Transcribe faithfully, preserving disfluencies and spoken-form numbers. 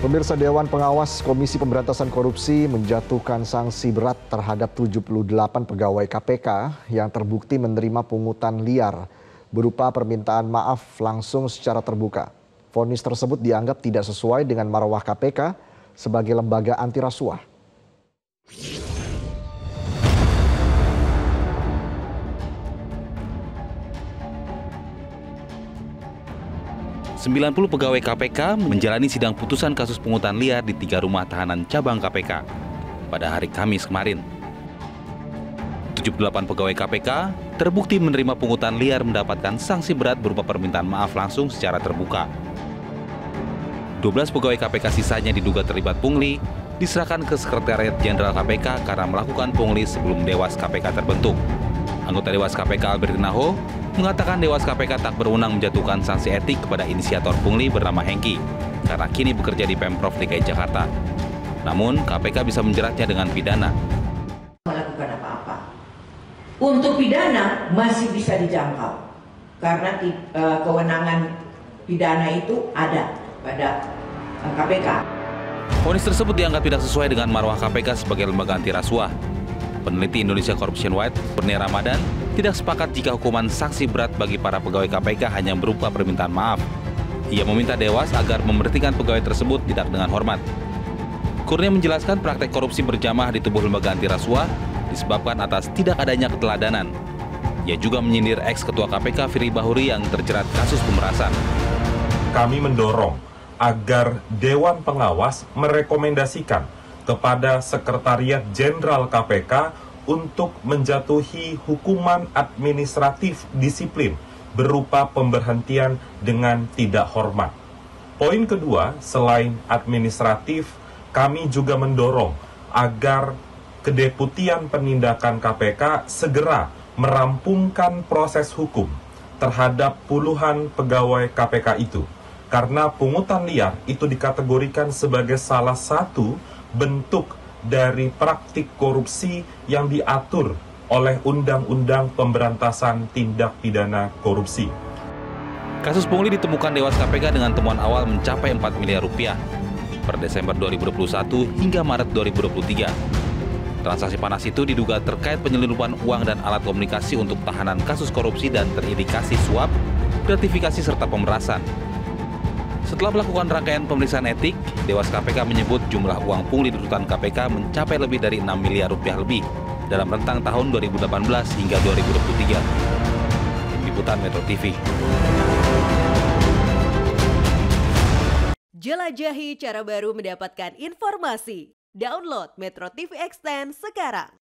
Pemirsa, Dewan Pengawas Komisi Pemberantasan Korupsi menjatuhkan sanksi berat terhadap tujuh puluh delapan pegawai K P K yang terbukti menerima pungutan liar berupa permintaan maaf langsung secara terbuka. Vonis tersebut dianggap tidak sesuai dengan marwah K P K sebagai lembaga anti rasuah. sembilan puluh pegawai K P K menjalani sidang putusan kasus pungutan liar di tiga rumah tahanan cabang K P K pada hari Kamis kemarin. tujuh puluh delapan pegawai K P K terbukti menerima pungutan liar mendapatkan sanksi berat berupa permintaan maaf langsung secara terbuka. dua belas pegawai K P K sisanya diduga terlibat pungli diserahkan ke Sekretariat Jenderal K P K karena melakukan pungli sebelum Dewas K P K terbentuk. Anggota Dewas K P K Albertina Ho mengatakan Dewas K P K tak berwenang menjatuhkan sanksi etik kepada inisiator pungli bernama Hengki karena kini bekerja di Pemprov D K I Jakarta. Namun K P K bisa menjeratnya dengan pidana. Melakukan apa-apa. Untuk pidana masih bisa dijangkau karena uh, kewenangan pidana itu ada pada uh, K P K. Vonis tersebut dianggap tidak sesuai dengan marwah K P K sebagai lembaga anti rasuah. Peneliti Indonesia Corruption Watch, Kurnia Ramadan, tidak sepakat jika hukuman sanksi berat bagi para pegawai K P K hanya berupa permintaan maaf. Ia meminta Dewas agar memberhentikan pegawai tersebut tidak dengan hormat. Kurnia menjelaskan praktek korupsi berjamaah di tubuh lembaga anti rasuah disebabkan atas tidak adanya keteladanan. Ia juga menyindir ex-ketua K P K Firly Bahuri yang terjerat kasus pemerasan. Kami mendorong agar Dewan Pengawas merekomendasikan kepada Sekretariat Jenderal K P K untuk menjatuhi hukuman administratif disiplin berupa pemberhentian dengan tidak hormat. Poin kedua, selain administratif, kami juga mendorong agar Kedeputian Penindakan K P K segera merampungkan proses hukum terhadap puluhan pegawai K P K itu. Karena pungutan liar itu dikategorikan sebagai salah satu bentuk dari praktik korupsi yang diatur oleh Undang-Undang Pemberantasan Tindak Pidana Korupsi. Kasus pungli ditemukan Dewas K P K dengan temuan awal mencapai empat miliar rupiah per Desember dua ribu dua puluh satu hingga Maret dua ribu dua puluh tiga. Transaksi panas itu diduga terkait penyelundupan uang dan alat komunikasi untuk tahanan kasus korupsi dan terindikasi suap, gratifikasi serta pemerasan. Setelah melakukan rangkaian pemeriksaan etik, Dewas K P K menyebut jumlah uang pungli di rutan K P K mencapai lebih dari enam miliar rupiah lebih dalam rentang tahun dua ribu delapan belas hingga dua ribu dua puluh tiga. Tim Liputan Metro T V. Jelajahi cara baru mendapatkan informasi. Download Metro T V Extend sekarang.